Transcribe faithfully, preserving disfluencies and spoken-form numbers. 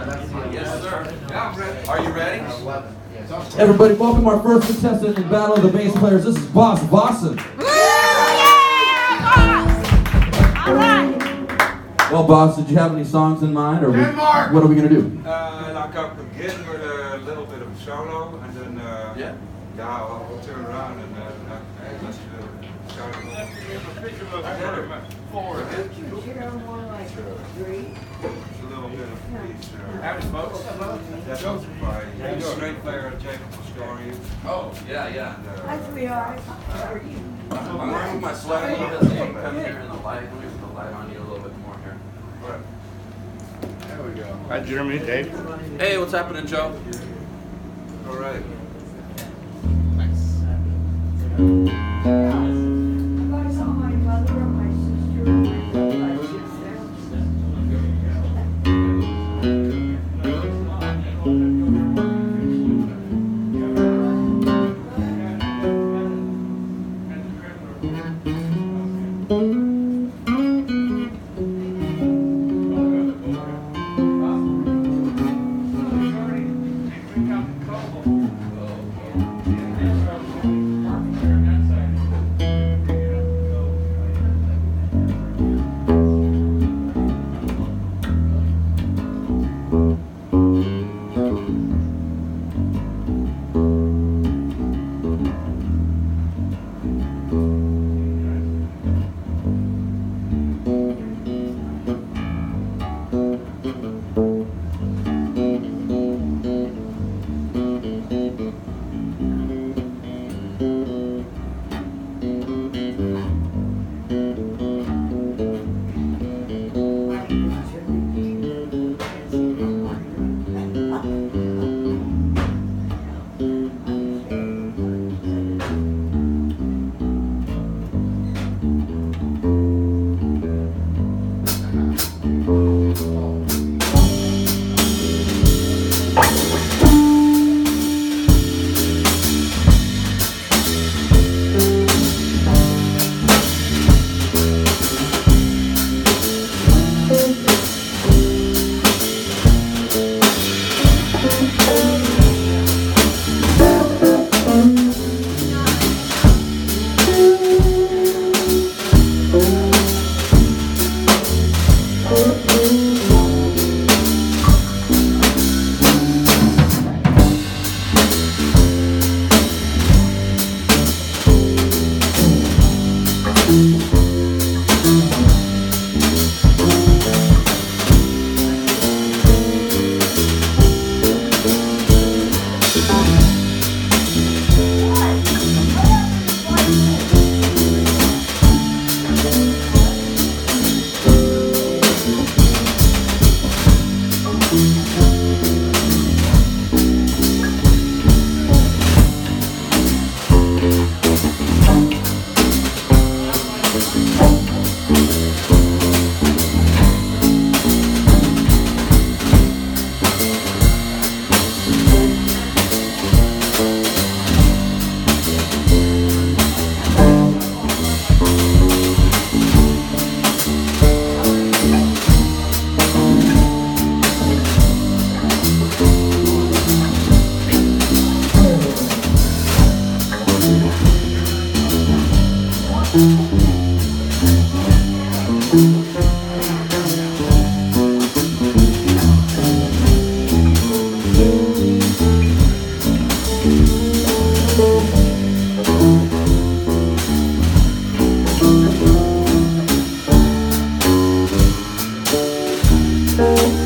Yes, sir. Yeah, I'm ready. Are you ready? Everybody, welcome our first contestant in Battle of the Bass Players. This is Boss Bosson. All right. Well, Boss, did you have any songs in mind, or we, what are we gonna do? Uh, like I'll begin with a little bit of solo, and then uh, Yeah. yeah, I'll, I'll turn around and uh, uh, let's do a solo. Forward. It's a little bit of each. Uh, Howdy, folks. that's by the string player Jacob Pastori. Oh, yeah, yeah. And, uh, Hi, sweetheart. How are you? I'm going to move my sweater a little bit so you can come here in the light. Let me put the light on you a little bit more here. There we go. Hi, Jeremy, Dave. Hey, what's happening, Joe? All right. I saw my mother and my sister and my brother. I was Thank you.